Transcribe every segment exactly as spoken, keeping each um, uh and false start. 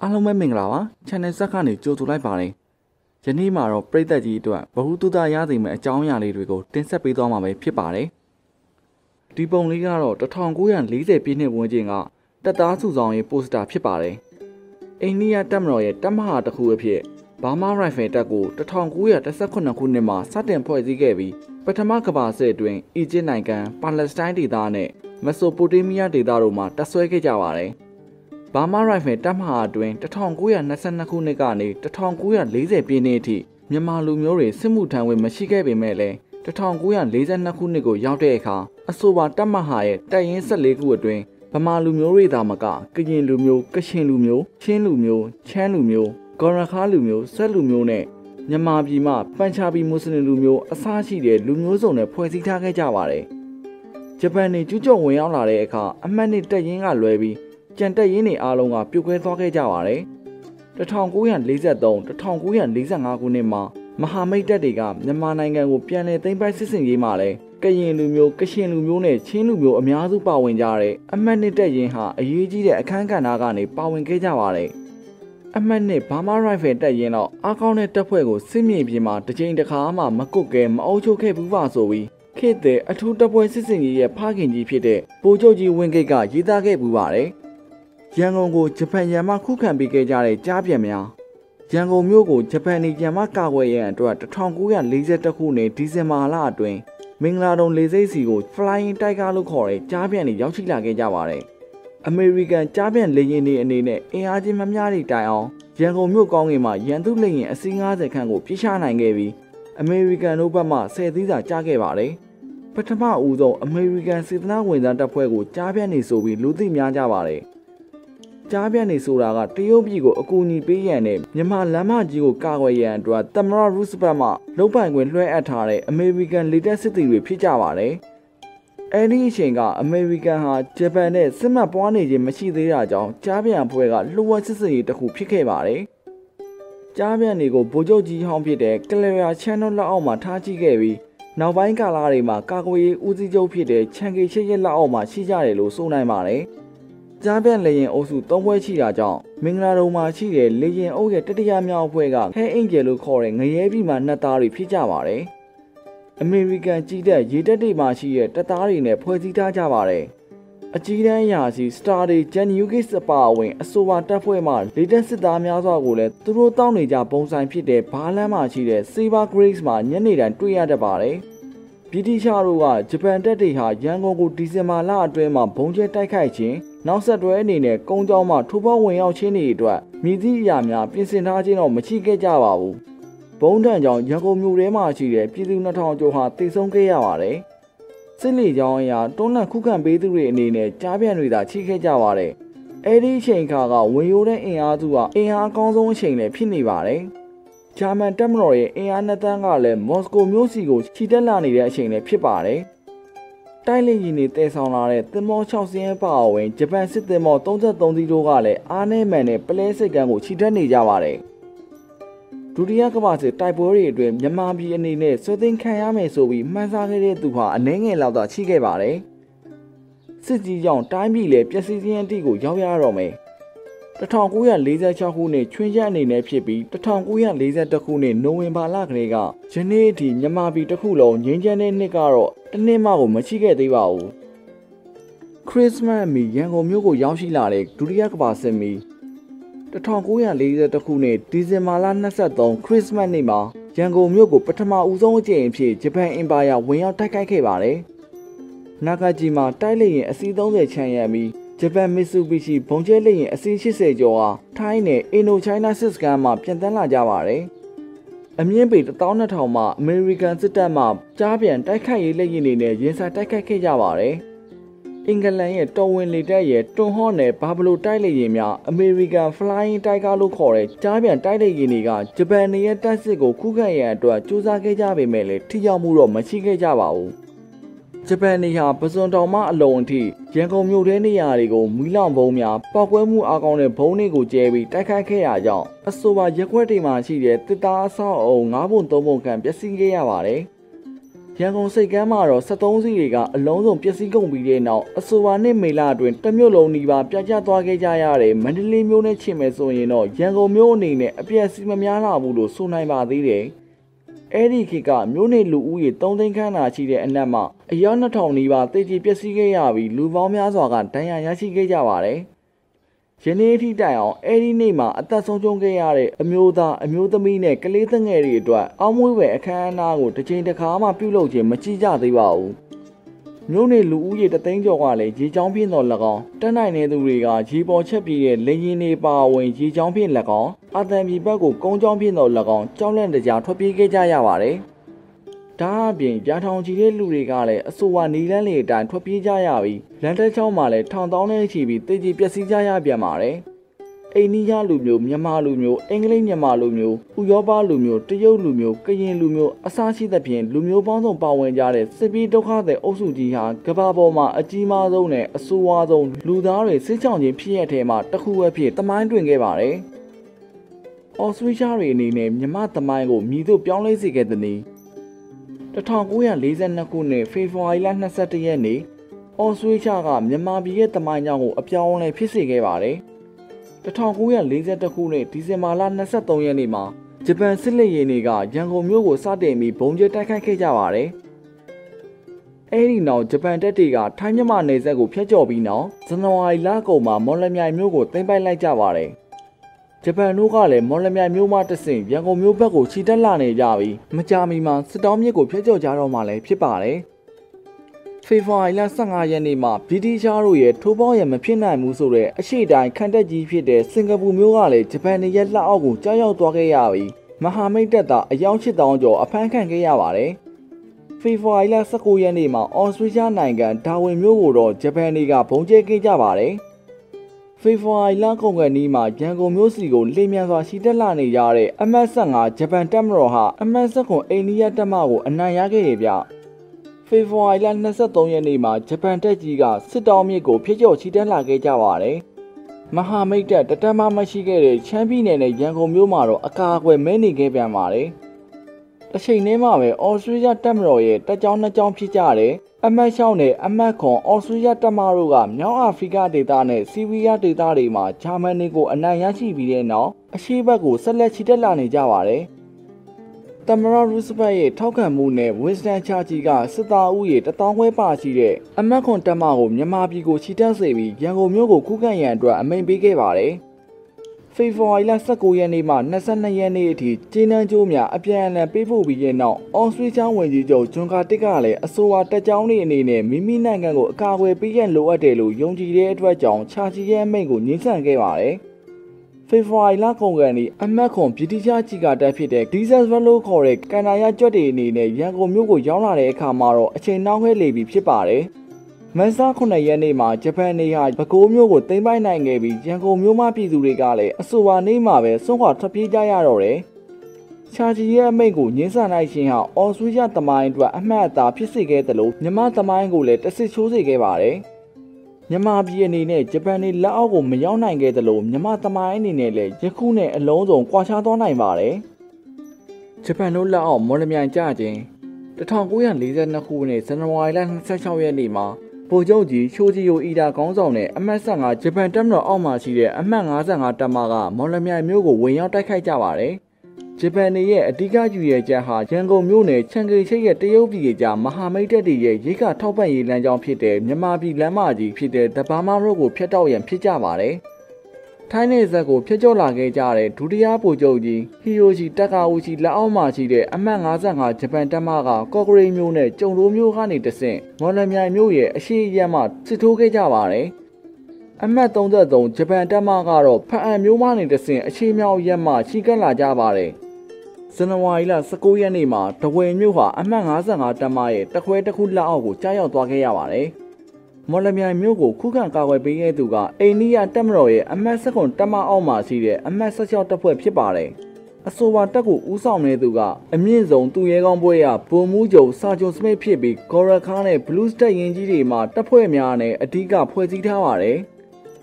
အားလုံးပဲမင်္ဂလာပါ channel ဇက်ကနေကြိုဆိုလိုက်ပါတယ်ယနေ့မှာတော့ပြည်သက်ကြီးအတွက်ဘ ഹു တုဒရသိမ်းမဲ့အကြောင်းအရာလေးတွေကိုတင်ဆက်ပေးသွားမှာပဲဖြစ်ပါတယ်ဒီပုံလေးကတော့တစ်ထောင်ကိုးရာလေးဆယ်ပြည့်နှစ်ဝန်းကျင်ကတပ်သားစုဆောင်ရေးပိုစတာဖြစ်ပါတယ်အိန္ဒိယတပ်မတော်ရဲ့တပ်မဟာတစ်ခုအဖြစ်ဘာမာရိုင်ဖယ်တပ်ကိုတစ်ထောင်ကိုးရာတစ်ဆယ့်ခုနှစ်ခုနှစ်မှာစတင်ဖွဲ့စည်းခဲ့ပြီးပထမကမ္ဘာစစ်အတွင်းအီဂျစ်နိုင်ငံပါလက်စတိုင်းဒေသနဲ့မက်ဆိုပိုတေးမီးယားဒေသတို့မှာတပ်ဆွဲခဲ့ကြပါတယ်ဘာမာရိုင်ဖယ်တပ်မဟာအတွင်းတစ်ထောင်ကိုးရာနှစ်ဆယ့်နှစ်ခုနှစ်ကနေတစ်ထောင်ကိုးရာလေးဆယ်ပြည့်နှစ်အထိမြန်မာလူမျိုးတွေစစ်မှုထမ်းဝင်မရှိခဲ့ပေမဲ့လည်းတစ်ထောင်ကိုးရာလေးဆယ်နှစ်ခုနှစ်ကိုရောက်တဲ့အခါအဆိုပါတပ်မဟာရဲ့တပ်ရင်းဆယ့်လေးခုအတွင်းဗမာလူမျိုးတွေသာမကကရင်လူမျိုးကချင်လူမျိုးချင်းလူမျိုးချမ်းလူမျိုးဂေါ်ရခါလူမျိုးဆက်လူမျိုးနဲ့မြန်မာပြည်မှာပန်ချာပီမွတ်စလင်လူမျိုးအစားရှိတဲ့လူမျိုးစုံနဲ့ဖွဲ့စည်းထားခဲ့ကြပါတယ်ဂျပန်နေကျူးကျော်ဝင်ရောက်လာတဲ့အခါအမှတ်နှစ်တပ်ရင်းကလွဲပြီးကြံတက်ရင်းတွေအားလုံးကပြုတ်ခွဲသွားခဲ့ကြပါတယ်တစ်ထောင်ကိုးရာလေးဆယ်သုံး တစ်ထောင်ကိုးရာလေးဆယ်ငါးခုနှစ်မှာမဟာမိတ်တပ်တွေကမြန်မာနိုင်ငံကိုပြန်လည်သိမ်းပိုက်စစ်ဆင်ရေးမှာလဲကရင်လူမျိုးကချင်လူမျိုးနဲ့ချင်းလူမျိုးအများစုပါဝင်ကြတဲ့အမှတ်နှစ်တပ်ရင်းဟာအရေးကြီးတဲ့အခန်းကဏ္ဍကနေပါဝင်ခဲ့ကြပါတယ်အမှတ်နှစ်ဘာမာရိုင်ဖယ်တပ်ရင်းတော့အားကောင်းတဲ့တပ်ဖွဲ့ကိုစစ်မြေပြင်မှာတစ်ချိန်တစ်ခါမှမကုတ်ကဲမအုပ်ချုပ်ခဲ့ဘူးပါဆိုပြီးခေတ်တဲ့အထူးတပ်ဖွဲ့စစ်စင်ရေးရဲ့ဖခင်ကြီးဖြစ်တဲ့ဗိုလ်ချုပ်ကြီးဝင်းကိတ်ကရေးသားခဲ့ပူပါတယ်ရန်ကုန်ကိုဂျပန်ရန်မှခုခံပေးခဲ့ကြတဲ့ကြားပြန်များရန်ကုန်မြို့ကိုဂျပန်နေရန်မှကာကွယ်ရန်အတွက်တစ်ထောင်ကိုးရာလေးဆယ်တစ်ခုနှစ်ဒီဇင်ဘာလအတွင်းမင်္ဂလာတုံလေဆိပ်စီကို Flying Tiger လို့ခေါ်တဲ့ကြားပြန်တွေရောက်ရှိလာခဲ့ကြပါတယ်အမေရိကန်ကြားပြန်လေယာဉ်တွေအနေနဲ့အင်အားကြီးမများသည့်တိုင်အောင်ရန်ကုန်မြို့ကောင်းကင်မှာရန်သူလေယာဉ်အစီးငါးဆယ်ခန့်ကိုပြစ်ချနိုင်ခဲ့ပြီးအမေရိကန်တို့ဘက်မှဆယ်သီးစာကြားခဲ့ပါတယ်ပထမဦးဆုံးအမေရိကန်စစ်သားဝင်သားတပ်ဖွဲ့ကိုကြားပြန်နေဆိုပြီးလူသိများကြပါတယ်ကြားပြန်နေဆိုတာကတရုတ်ပြည်ကိုအကူအညီပေးရန်နဲ့မြန်မာလမ်းမကြီးကိုကာကွယ်ရန်အတွက်သမ္မတရူစဘတ်မှလုံပိုင်ခွင့်လွှဲအပ်ထားတဲ့အမေရိကန်လေတပ်စစ်သည်တွေဖြစ်ကြပါတယ်။အဲဒီအချိန်ကအမေရိကန်ဟာဂျပန်နဲ့စစ်မှတ်ပွားနေခြင်းမရှိသေးတာကြောင့်ကြားပြန်အဖွဲ့ကလှုပ်ဝက်စစ်စစ်ရေးတစ်ခုဖြစ်ခဲ့ပါတယ်။ကြားပြန်တွေကိုဗိုလ်ချုပ်ကြီးဟောင်းဖြစ်တဲ့ကလရာချန်နိုလက်အောက်မှာထားကြည့်ခဲ့ပြီးနောက်ပိုင်းကာလတွေမှာကာကွယ်ရေးဦးစီးချုပ်ဖြစ်တဲ့ချန်ကေချစ်ရဲ့လက်အောက်မှာရှိကြတယ်လို့ဆိုနိုင်ပါတယ်။ကြားပြန်လေရင်အုပ်စုသုံးပွဲရှိတာကြောင့်မင်္ဂလာတုံမှာရှိတဲ့လေရင်အုပ်ရဲ့တတိယမြောက်အဖွဲ့ကဟဲအင်ဂျယ်လို့ခေါ်တဲ့ငရဲပြည်မှာနှစ်သားတွေဖြစ်ကြပါတယ်။အမေရိကန်ကြီးတပ်ရေတပ်တွေမှာရှိတဲ့တပ်သားတွေနဲ့ဖွဲ့စည်းထားကြပါတယ်။အကြီးတန်းအရာရှိစတာတွေဂျန်ယူဂစ်အပါအဝင်အဆိုပါတပ်ဖွဲ့မှလေတပ်စစ်သားများစွာကိုလည်းသူတို့တောင်းနေကြပုံစံဖြစ်တဲ့ဘားလန်းမှာရှိတဲ့ Saber Grace မှာညနေတိုင်းတွေ့ရတတ်ပါတယ်။ဗြိတိရှတို့ကဂျပန်တပ်တွေဟာရန်ကုန်ကိုဒီဇင်ဘာလအတွင်းမှာဘုံကျဲတိုက်ခိုက်ခြင်းနောက်ဆက်တွဲအနေနဲ့ကုန်းကြောင်းမှထိုးပေါဝင်ရောက်ခြင်းတွေအတွက်မြည်သည့်အရာများပြင်ဆင်ထားခြင်းတော့မရှိခဲ့ကြပါဘူး။ဘုံတန်ကြောင့်ရန်ကုန်မြို့ထဲမှာရှိတဲ့ပြည်သူနှစ်ထောင်ကျော်ဟာတိတ်ဆုံးခဲ့ရပါတယ်။စစ်လေကြောင်းအရာတွန်းလှန်ခုခံပေးသူတွေအနေနဲ့ကြားပြန်တွေသာချိခဲ့ကြပါတယ်။အဲဒီအချိန်ခါကဝင်ရိုးတဲ့အင်အားစုကအင်အားအကောင်းဆုံးအချိန်လည်းဖြစ်နေပါတယ်။ဂျာမန်တပ်မတော်ရဲ့အင်အားနှစ်သန်းကလည်းမော်စကိုမြို့စီကိုခြိတက်လာနေတဲ့အချိန်လည်းဖြစ်ပါတယ်။တိုက်လေယာဉ်တွေတည်ဆောင်လာတဲ့သင်္ဘော၆စီးအပါအဝင်ဂျပန်စစ်သင်္ဘော၃၃စီးတို့ကလည်းအားနည်းမှန်တဲ့ပလဲစိတ်ကမ်းကိုခြိတက်နေကြပါတယ်။ဒုတိယကမ္ဘာစစ်တိုက်ပွဲတွေအတွင်းမြန်မာပြည်အနေနဲ့ဆွေးသိမ်းခံရမယ်ဆိုပြီးမှန်းဆခဲ့တဲ့သူဟာအနှဲငယ်လောက်သာရှိခဲ့ပါတယ်။စစ်ကြီးကြောင့်တိုင်းပြည်လည်းပျက်စီးခြင်းအထိကိုရောက်ရတော့မယ်။တစ်ထောင်ကိုးရာလေးဆယ်ခြောက်ခုနှစ်ချွင်းချက်အနေနဲ့ဖြစ်ပြီးတစ်ထောင်ကိုးရာလေးဆယ်တစ်ခုနှစ်နိုဝင်ဘာလကလေးကယနေ့အထိမြန်မာပြည်တစ်ခုလုံးငြိမ်းချမ်းတဲ့နှစ်ကတော့တစ်နှစ်မှကိုမရှိခဲ့သေးပါဘူးခရစ်စမတ်မီရန်ကုန်မြို့ကိုရောက်ရှိလာတဲ့ဒုတိယကမ္ဘာစစ်မီတစ်ထောင်ကိုးရာလေးဆယ်တစ်ခုနှစ်ဒီဇင်ဘာလ၂၃ခရစ်စမတ်နေ့မှာရန်ကုန်မြို့ကိုပထမဦးဆုံးအကြိမ်အဖြစ်ဂျပန်အင်ပါယာဝင်ရောက်တိုက်ခိုက်ခဲ့ပါတယ်နာဂါဂျီမှာတိုက်လေယာဉ်အစီးသုံးဆယ်ချန်ရံပြီးဂျပန်မစ်ဆူဘီရှီဘုံကျဲလေယာဉ်အစီး၈၀ကျော်ဟာထိုင်းနဲ့အင်ဒိုချိုင်းနာစစ်စကန်မှာပြန်တန်းလာကြပါတယ်။အမြင့်ပေတစ်သောင်းနှစ်ထောင်မှအမေရိကန်စစ်တပ်မှကြားပြန်တိုက်ခိုက်ရေးလက်ရင်းတွေနဲ့ရင်ဆိုင်တိုက်ခိုက်ခဲ့ကြပါတယ်။အင်္ဂလန်ရဲ့တော်ဝင်လေတပ်ရဲ့တွန်ဟော့နဲ့ဘာဘလိုတိုက်လေယာဉ်များအမေရိကန် Flying Tiger လို့ခေါ်တဲ့ကြားပြန်တိုက်လေယာဉ်တွေကဂျပန်နေရဲ့တပ်စစ်ကိုခုခံရန်အတွက်စူးစမ်းခဲ့ကြပေမဲ့လည်းထိရောက်မှုတော့မရှိခဲ့ကြပါဘူး။ဂျပန်နေဟာပစွန်တောင်မှအလုံးအထိရန်ကုန်မြို့ထဲနေရာတွေကိုမီးလောင်ဘုံများပောက်ကွဲမှုအားကောင်းတဲ့ဘုံတွေကိုကျဲပြီးတိုက်ခိုက်ခဲ့ရကြောင်းအဆိုပါရက်ွက်တွေမှာရှိတဲ့တစ်သားအဆောက်အအုံ၅ပုံ၃ပုံခန့်ပျက်စီးခဲ့ရပါတယ်။ရန်ကုန်စိတ်ကမ်းမှာတော့စက်သုံးစီးတွေကအလုံးစုံပျက်စီးကုန်ပြီးတဲ့နောက်အဆိုပါနှစ်မေလအတွင်းတစ်မြို့လုံးနီးပါးပြကျသွားခဲ့ကြရတဲ့မန္တလေးမြို့နဲ့ချင်းမယ်ဆိုရင်တော့ရန်ကုန်မြို့အနေနဲ့အပျက်စီးမများလာဘူးလို့ဆိုနိုင်ပါသေးတယ်။အဲဒီခေတ်ကမြို့နယ်လူဦးရေသုံးသိန်းခန့်သာရှိတဲ့အနက်မှာအယောက်နှစ်ထောင်နီးပါးတေကျေပျက်စီးခဲ့ရပြီးလူပေါင်းများစွာကဒဏ်ရာရရှိခဲ့ကြပါတယ်။ယနေ့အထိတိုင်အောင်အဲဒီနေ့မှာအသက်ဆုံးရှုံးခဲ့ရတဲ့အမျိုးသားအမျိုးသမီးနဲ့ကလေးသငယ်တွေအတွက်အောက်မွေးဝယ်အခမ်းအနားကိုတစ်ချိန်တစ်ခါမှပြုလုပ်ခြင်းမကြည့်ကြသေးပါဘူး။မြို့နယ်လူဦးရေတသိန်းကျော်ကလည်းရေချောင်းဖြင့်တော်၎င်းတက်နိုင်တဲ့သူတွေကရေပေါ်ချက်ပြေးတဲ့လေရင်တွေပါဝင်ရေချောင်းဖြင့်၎င်းအတန်ပြည်ဘက်ကိုကုန်းချောင်းဖြင့်တော်၎င်းကြောက်လန့်တကြားထွက်ပြေးခဲ့ကြရပါတယ်။ဒါအပြင်ပြာထောင်ချီတဲ့လူတွေကလည်းအဆိုပါနီလန်းလေအတိုင်းထွက်ပြေးကြရပြီးလန်တက်ချောင်းမှာလည်းထောင်တောင်းနဲ့ချီပြီးတေကြီးပျက်စီးကြရပြန်ပါတယ်။အိန္ဒိယလူမျိုးမြန်မာလူမျိုးအင်္ဂလိပ်မြန်မာလူမျိုးဥရောပလူမျိုးတရုတ်လူမျိုးကရင်လူမျိုးအစရှိသဖြင့်လူမျိုးပေါင်းစုံပါဝင်ကြတဲ့စစ်ပြေးဒုက္ခသည်အုပ်စုကြီးဟာကမ္ဘာပေါ်မှာအကြီးမားဆုံးနဲ့အဆိုးဝါးဆုံးလူသားတွေစစ်ချောင်ခြင်းဖြစ်ရတဲ့ထဲမှာတစ်ခုအဖြစ်တမိုင်းတွင်ခဲ့ပါတယ်။အော်စတြေးလျတွေအနေနဲ့မြမတမိုင်းကိုမြည်သို့ပြောင်းလဲစေခဲ့တဲ့နည်း၁၉၄၂ခုနှစ်ဖေဖော်ဝါရီလ၂၁ရက်နေ့အော်စတြေးလျကမြန်မာပြည်ရဲ့တမိုင်းကြောင်းကိုအပြောင်းအလဲဖြစ်စေခဲ့ပါတယ်။၁၉၄၁ခုနှစ်ဒီဇင်ဘာလ၂၃ရက်နေ့မှာဂျပန်စစ်လက်ရေးတွေကရန်ကုန်မြို့ကိုစတင်ပြီးဘုံကျဲတိုက်ခိုက်ခဲ့ကြပါတယ်။အဲဒီနောက်ဂျပန်တပ်တွေကထိုင်းမြန်မာနယ်စပ်ကိုဖျက်ချော်ပြီးနောက်ဇန်နဝါရီလကုန်မှာမော်လမြိုင်မြို့ကိုသိမ်းပိုက်လိုက်ကြပါတယ်။ဂျပန်တို့ကလည်းမော်လမြိုင်မြို့မှတဆင့်ရန်ကုန်မြို့ဘက်ကိုခြိတက်လာနေကြပြီးမကြာမီမှာစစ်တောင်းမြစ်ကိုဖျက်ချော်ကြတော့မှလည်းဖြစ်ပါတယ်။ဖေဖော်ဝါရီလ၁၅ရက်နေ့မှာဗြိတိရှားတို့ရဲ့ထိုးပေါင်းရမဖြစ်နိုင်ဘူးဆိုတဲ့အရှိတိုင်းခံတက်ကြီးဖြစ်တဲ့စင်ကာပူမြို့ကလည်းဂျပန်ရဲ့လက်အောက်ကိုကြောက်ရောက်သွားခဲ့ရပြီးမဟာမိတ်တပ်သားအယောက်၈သောင်းကျော်အဖမ်းခံခဲ့ရပါတယ်။ဖေဖော်ဝါရီလ၁၉ရက်နေ့မှာအော်စတြေးလျနိုင်ငံဒါဝင်မြို့ကိုတော့ဂျပန်တွေကဘုံကျဲခဲ့ကြပါတယ်။ဖေဖော်ဝါရီလကုန်ကနေ့မှာရန်ကုန်မြို့စီကိုလေမြန်စွာရှိတက်လာနေကြတဲ့အမတ်၁၅ဂျပန်တပ်မတော်ဟာအမတ်၁၇အိန္ဒိယတပ်မကိုအနိုင်ရခဲ့ရပြ။ဖေဖော်ဝါရီလ၂၃ရက်နေ့မှာဂျပန်တပ်ကြီးကစစ်တောင်းမြစ်ကိုဖျက်ချော်ချီတက်လာခဲ့ကြပါတယ်။မဟာမိတ်တပ်တတမမရှိခဲ့တဲ့ချမ်းပြည်နယ်နဲ့ရန်ကုန်မြို့မှာတော့အကာအကွယ်မဲနေခဲ့ပြန်ပါတယ်။တစ်ချိန်တည်းမှာပဲအော်စတြေးလျတပ်မတော်ရဲ့တပ်ကြောင်းနှစ်ကြောင်းဖြစ်ကြတဲ့အမတ်၆နဲ့အမတ်ခွန်အော်စတြေးလျတပ်မတို့ကမြောက်အာဖရိကဒေသနဲ့စီးရီးယားဒေသတွေမှာဂျာမနီကိုအနိုင်ရရှိပြီးတဲ့နောက်အရှေ့ဘက်ကိုဆက်လက်ချီတက်လာနေကြပါတယ်။သမ္မတရူစပတ်ရဲ့ထောက်ခံမှုနဲ့ဝင်းစတန်ချာချီကစစ်သားဦးရေတသောင်းခွဲပါရှိတဲ့အမတ်ခွန်တပ်မကိုမြန်မာပြည်ကိုချီတက်စေပြီးရန်ကုန်မြို့ကိုခုခံရန်အတွက်အမိန့်ပေးခဲ့ပါတယ်။ဖေဖော်ဝါရီလ၁၉ရက်နေ့မှ၂၂ရက်နေ့အထိကျေးနန်းကျိုးများအပြန်အလှန်ပေးပို့ပြီးတဲ့နောက်အော်စတြေးလျဝန်ကြီးချုပ်ဂျွန်ကာတစ်ကလည်းအဆိုပါတပ်ကြောင်းတွေအနေနဲ့မိမိနိုင်ငံကိုအကာအကွယ်ပေးရန်လိုအပ်တယ်လို့ယုံကြည်တဲ့အတွက်ကြောင့်ချာချီရဲ့အမိန့်ကိုငြင်းဆန်ခဲ့ပါတယ်။ဖေဖော်ဝါရီလကုန်ကနေအမတ်ခွန်ဗြိတိရှချီကာတက်ဖြစ်တဲ့ဒီဇယ်ဗယ်လိုခေါ်တဲ့ကန်နာရကြွက်တွေအနေနဲ့ရန်ကုန်မြို့ကိုရောက်လာတဲ့အခါမှာတော့အချိန်နှောင်းခဲလေပြီဖြစ်ပါတယ်။မန်စာခုနှစ်ရက်နေ့မှာဂျပန်နေဟာပဲခူးမြို့ကိုသိမ်းပိုက်နိုင်ခဲ့ပြီးရန်ကုန်မြို့မှပြည်သူတွေကလည်းအဆိုပါနေ့မှာပဲစွန့်ခွာထွက်ပြေးကြရတော့တယ်။ချာချီရဲ့အမိန့်ကိုငြင်းဆန်လိုက်ခြင်းဟာအော်စတြေးလျသမိုင်းအတွက်အမှတ်အသားဖြစ်စေခဲ့သလိုမြန်မာသမိုင်းကိုလည်းတဆစ်ချိုးစေခဲ့ပါတယ်။မြန်မာပြည်အနေနဲ့ဂျပန်နေလက်အောက်ကိုမရောက်နိုင်ခဲ့သလိုမြန်မာသမိုင်းအနေနဲ့လည်းယခုနဲ့အလုံးစုံကွာခြားသွားနိုင်ပါတယ်။ဂျပန်တို့လက်အောက်မော်လမြိုင်ကျခြင်း၁၉၄၂ခုနှစ်ဇန်နဝါရီလ၂၆ရက်နေ့မှာဗိုလ်ချုပ်ကြီးချိုဂျီယိုအီဒါခေါင်းဆောင်တဲ့အမတ်၁၅ဂျပန်တပ်မတော်အောက်မှာရှိတဲ့အမတ်၅၅တပ်မကမော်လမြိုင်မြို့ကိုဝင်ရောက်တိုက်ခိုက်ကြပါတယ်။ဂျပန်ရဲ့အဓိကယူရချက်ဟာရန်ကုန်မြို့နယ်ချန်ဂေချိတ်ရဲ့တရုတ်ပြည်ကြားမဟာမိတ်တပ်တွေရဲ့ရိတ်ခါထောက်ပံ့ရေးလမ်းကြောင်းဖြစ်တဲ့မြန်မာပြည်လမ်းမကြီးဖြစ်တဲ့တဘာမားတို့ကိုဖျက်တောက်ရန်ဖြစ်ကြပါတယ်။ထိုင်းနယ်စပ်ကိုဖျက်ကျော်လာခဲ့ကြတဲ့ဒုတိယဗိုလ်ချုပ်ကြီးဟီယိုရှီတက်ကာဦးချီလက်အောက်မှာရှိတဲ့အမတ်၅၅ဂျပန်တပ်မကကော့ကရိတ်မြို့နဲ့ကျုံတိုးမြို့ကနေတဆင့်မော်လမြိုင်မြို့ရဲ့အရှိရမှစစ်ထိုးခဲ့ကြပါတယ်။အမတ်၃၃ဂျပန်တပ်မကတော့ဖအံမြို့မှနေတဆင့်အရှိမြောက်ရက်မှရှိကပ်လာကြပါတယ်။ဇန်နဝါရီလ၁၉ရက်နေ့မှာတဝယ်မြို့ဟာအမှတ်၅၅တပ်မရဲ့တခွဲတစ်ခုလက်အောက်ကိုကြားရောက်သွားခဲ့ရပါတယ်။မော်လမြိုင်မြို့ကိုခုခံကာကွယ်ပေးခဲ့သူကအိန္ဒိယတပ်မတော်ရဲ့အမှတ်၁၇တပ်မအောက်မှာရှိတဲ့အမှတ်၁၆တပ်ဖွဲ့ဖြစ်ပါတယ်။အဆိုပါတပ်ကိုဦးဆောင်နေသူကအမြင့်ဆုံးသူရဲကောင်းပွဲရဗိုလ်မှူးချုပ်စာဂျွန်စမစ်ဖြစ်ပြီးဂေါ်ရခါနဲ့ဘလူးစတက်ရင်ကြီးတွေမှာတပ်ဖွဲ့များနဲ့အဓိကဖွဲ့စည်းထားပါတယ်။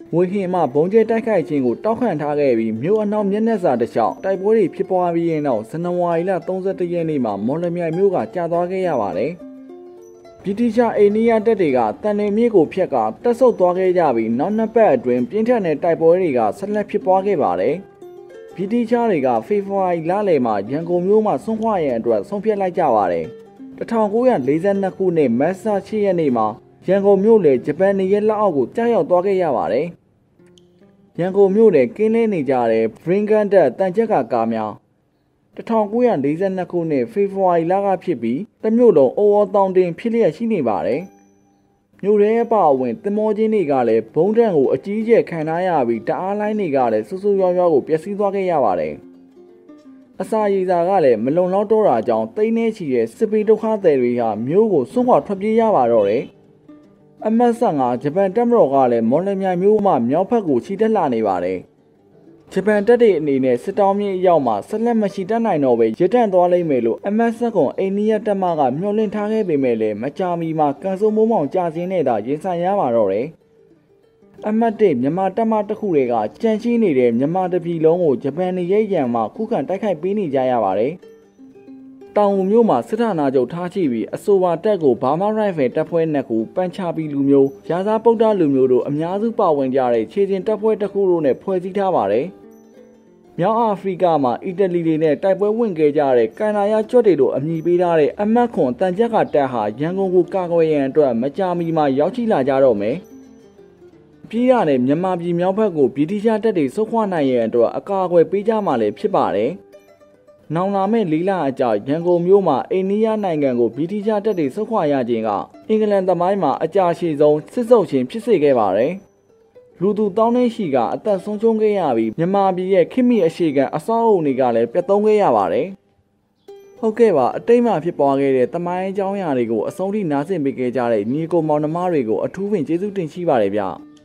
ငွေဟင်မှဘုံကျဲတိုက်ခိုက်ခြင်းကိုတောက်ခံထားခဲ့ပြီးမြို့အနောက်မျက်နှာစာတစ်လျှောက်တိုက်ပွဲတွေဖြစ်ပွားပြီးရင်တော့ဇန်နဝါရီလ၃၁ရက်နေ့မှာမော်လမြိုင်မြို့ကကြာသွားခဲ့ရပါတယ်။ဗြိတိရှအိန္ဒိယတပ်တွေကတန်နေမြစ်ကိုဖျက်ကတက်ဆုပ်သွားခဲ့ကြပြီးနောက်နှစ်ပတ်အတွင်းပြင်းထန်တဲ့တိုက်ပွဲတွေကဆက်လက်ဖြစ်ပွားခဲ့ပါတယ်။ဗြိတိရှတွေကဖေဖော်ဝါရီလလယ်မှာရန်ကုန်မြို့မှာဆွန့်ခွာရန်အတွက်ဆုံးဖြတ်လိုက်ကြပါတယ်။၁၉၄၂ခုနှစ်မတ်လ၈ရက်နေ့မှာရန်ကုန်မြို့လေဂျပန်နေရဲလက်အောက်ကိုကြားရောက်သွားခဲ့ရပါတယ်။ရန်ကုန်မြို့လေကင်းလဲနေကြတဲ့ Bringan တပ်တန်ချက်ကကားများ၁၉၄၂ခုနှစ်ဖေဖော်ဝါရီလကဖြစ်ပြီးတမြို့လုံးအော်အော်တောင်တင်ဖြစ်လျက်ရှိနေပါတယ်။မြို့ရဲအပအဝင်တင်မောချင်းတွေကလည်းဘုံတန်ကိုအကြီးကျယ်ခံထားရပြီးတအားလိုင်းတွေကလည်းဆူဆူရွားရွားကိုပျက်စီးသွားခဲ့ရပါတယ်။အစာရည်စာကလည်းမလုံလောက်တော့တာကြောင့်တိတ်နေချီတဲ့စစ်ပေးဒုက္ခသည်တွေဟာမြို့ကိုစွန့်ခွာထွက်ပြေးရပါတော့တယ်။အမတ်၁၅ဂျပန်တပ်မတော်ကလည်းမော်လမြိုင်မြို့မှမြောက်ဘက်ကိုခြိတက်လာနေပါတယ်။ဂျပန်တပ်တွေအနေနဲ့စစ်တောင်းမြစ်အရောက်မှာဆက်လက်မရှိတတ်နိုင်တော့ပဲရစ်တန့်သွားလိမ့်မယ်လို့အမတ်၁၇အိန္ဒိယတပ်မကမျှော်လင့်ထားခဲ့ပေမဲ့လည်းမကြာမီမှာကန်ဆိုးမိုးမောင်ကြာစင်းနေတာရင်ဆိုင်ရပါတော့တယ်။အမတ်၁မြန်မာတပ်မတစ်ခုတွေကကြန့်ရှိနေတဲ့မြန်မာတပြည်လုံးကိုဂျပန်နေရိပ်ရန်မှာခုခံတိုက်ခိုက်ပေးနေကြရပါတယ်။တောင်ဦးမြို့မှာစစ်ဌာနချုပ်ထားရှိပြီးအဆိုပါတပ်ကိုဘာမာရိုင်ဖယ်တပ်ဖွဲ့နှစ်ခုပန်ချပီလူမျိုးရာဇာပုဒ္ဒလူမျိုးတို့အများစုပါဝင်ကြတဲ့ခြေစင်တပ်ဖွဲ့တစ်ခုတို့နဲ့ဖွဲ့စည်းထားပါတယ်။မြောက်အာဖရိကမှာအီတလီတွေနဲ့တိုက်ပွဲဝင်ခဲ့ကြတဲ့ကန်နာယာကျွတ်တွေတို့အမည်ပေးထားတဲ့အမတ်ခွန်တန်ချက်ကတပ်ဟာရန်ကုန်ကိုကာကွယ်ရန်အတွက်မကြာမီမှာရောက်ရှိလာကြတော့မယ်။ပြည်ရတဲ့မြန်မာပြည်မြောက်ဘက်ကိုဗြိတိရှတပ်တွေဆုတ်ခွာနိုင်ရန်အတွက်အကာအကွယ်ပေးကြမှာလည်းဖြစ်ပါတယ်။နောင်လာမဲ့လေးလအကြာရန်ကုန်မြို့မှာအိန္ဒိယနိုင်ငံကိုဗြိတိရှတပ်တွေဆုတ်ခွာရခြင်းကအင်္ဂလန်သမိုင်းမှာအကြာရှည်ဆုံးစစ်ဆုပ်ခြင်းဖြစ်စေခဲ့ပါတယ်။လူသူတောင်းနှင်းရှိကအသက်ဆုံးရှုံးခဲ့ရပြီးမြန်မာပြည်ရဲ့ခိမိအရှိကန်အစောအုံတွေကလည်းပြတ်သုံးခဲ့ရပါတယ်။ဟုတ်ကဲ့ပါအတိတ်မှာဖြစ်ပွားခဲ့တဲ့သမိုင်းအကြောင်းအရာတွေကိုအဆုံးထိနားဆင်ပေးခဲ့ကြတဲ့ညီကိုမောင်နှမတွေကိုအထူးပင်ကျေးဇူးတင်ရှိပါတယ်ဗျ။